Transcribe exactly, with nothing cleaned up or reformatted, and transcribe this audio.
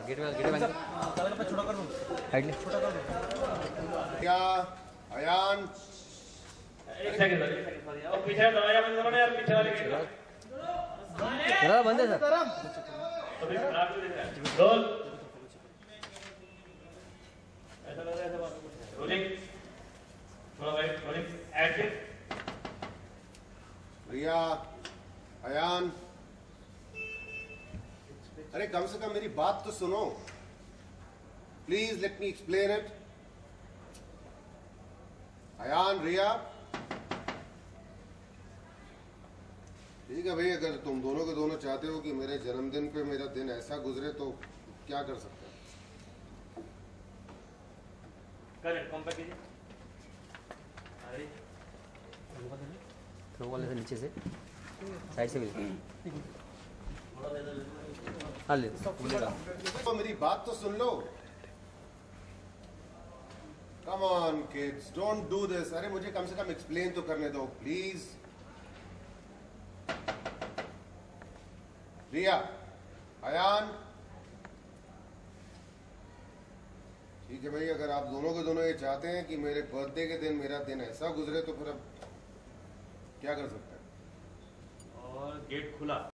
Gate में gate बंद colour पे छोटा कर दूं, हाइड ले छोटा कर दूं। क्या अयान एक सेकंड सर, एक सेकंड सर। और पीछे दरवाजा बंद करो ना यार, पीछे वाले गेट का। मेरा बंद है सर। अभी खराब क्यों दिख रहा है? रोल। ऐसा लग रहा है ऐसा रोलिंग। थोड़ा wait rolling action. Riya Ayaan, अरे कम से कम मेरी बात तो सुनो। Please let me explain it. Ayaan Riya, ठीक है भाई, अगर तुम दोनों के दोनों चाहते हो कि मेरे जन्मदिन पे मेरा दिन ऐसा गुजरे तो क्या कर सकते हैं। करें कम पे कीजिए। अरे थ्रो वाले से नीचे से साइड से भी हाँ ले तो मेरी बात तो सुन लो। Come on kids, don't do this. अरे मुझे कम से कम एक्सप्लेन तो करने दो प्लीज। रिया अयान, ठीक है भाई, अगर आप दोनों के दोनों ये चाहते हैं कि मेरे बर्थडे के दिन मेरा दिन ऐसा गुजरे तो फिर अब क्या कर सकते हैं। और गेट खुला।